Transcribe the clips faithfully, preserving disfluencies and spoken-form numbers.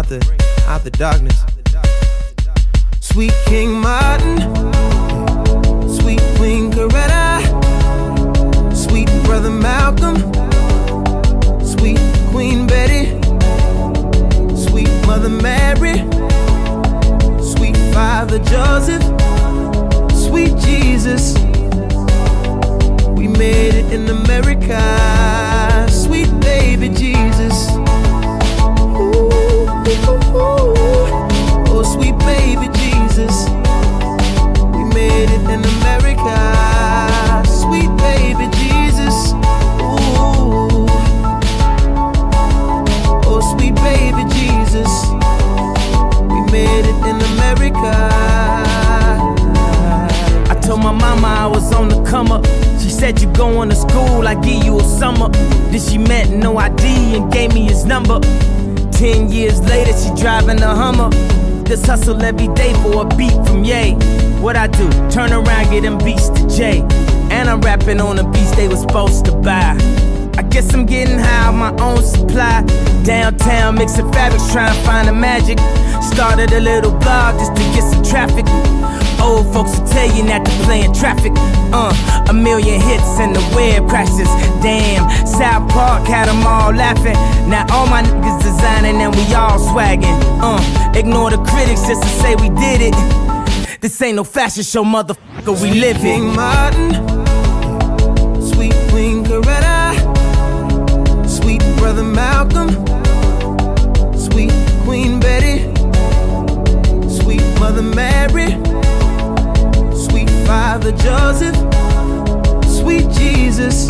out the, out the darkness. Sweet King Martin, sweet Queen Coretta, sweet Brother Malcolm, sweet Queen Betty, sweet Mother Mary, sweet Father Joseph, sweet Jesus. We made it in America, sweet baby Jesus. Ooh, ooh, ooh. Oh, sweet baby Jesus. We made it in America, sweet baby Jesus. Ooh. Oh, sweet baby Jesus. We made it in America. I told my mama I was on the come up. She said, you going to school, I give you a summer. Then she met no I D and gave me his number. Ten years later, she driving a Hummer. Just hustle every day for a beat from Ye. What I do? Turn around, get them beats to Jay. And I'm rapping on the beats they was supposed to buy. I guess I'm getting high on my own supply. Downtown mixing fabrics, trying to find the magic. Started a little blog just to get some traffic. Old folks will tell you not to play in traffic. Uh, a million hits and the web crashes. Damn, South Park had them all laughing. Now all my niggas designing and we all swagging. Uh, ignore the critics just to say we did it. This ain't no fashion show, motherfucker, we live it. King Martin, sweet Queen Coretta, sweet Brother Malcolm, sweet Queen Betty, sweet Mother Mary, sweet Father Joseph, sweet Jesus.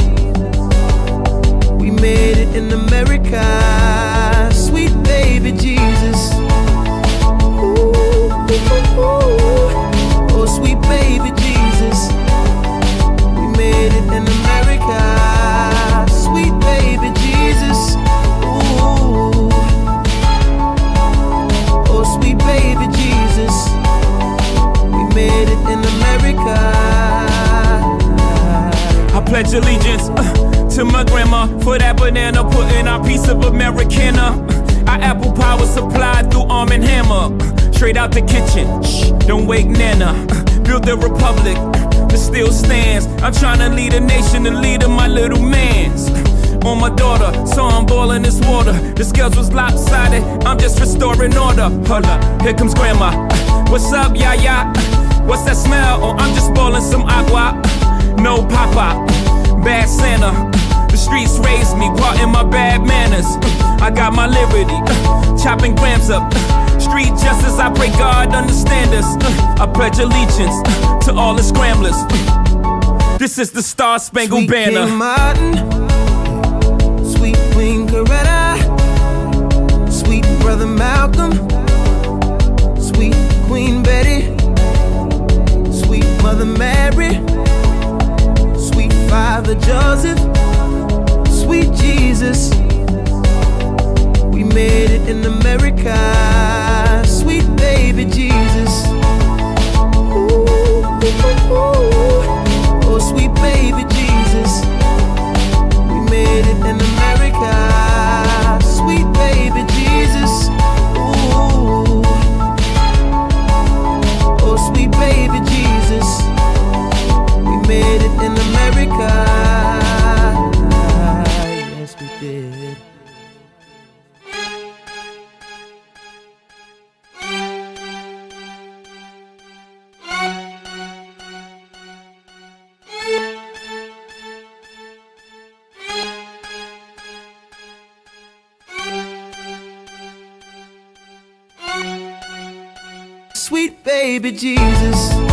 We made it in America, sweet baby Jesus. Ooh, ooh, ooh. Oh, sweet baby Jesus. We made it in America, sweet baby Jesus. Ooh. Oh, sweet baby Jesus. We made it in America. I pledge allegiance uh, to my grandma for that banana, putting our piece of Americana. Our apple pie was supplied through Arm and Hammer. Straight out the kitchen, shh, don't wake Nana. uh, Built the republic uh, that still stands. I'm trying to lead a nation and lead my little mans. uh, On my daughter, so I'm boiling this water. The scales was lopsided, I'm just restoring order. Hold up, here comes grandma. uh, What's up, ya ya? Uh, what's that smell? Oh, I'm just boiling some agua. uh, No papa, uh, bad Santa. uh, The streets raised me, part in my bad manners. uh, I got my liberty, uh, chopping grams up. uh, Street justice, I pray God understand us. uh, I pledge allegiance uh, to all the scramblers. uh, This is the Star Spangled Sweet Banner. King Martin, sweet Queen Coretta, sweet Brother Malcolm, sweet Queen Betty, sweet Mother Mary, sweet Father Joseph, sweet Jesus. We made it in America, sweet baby Jesus. Ooh, ooh, ooh. Oh, sweet baby Jesus. We made it in America, sweet baby Jesus. Ooh. Oh, sweet baby Jesus. We made it in America. Yes, we did. Sweet baby Jesus.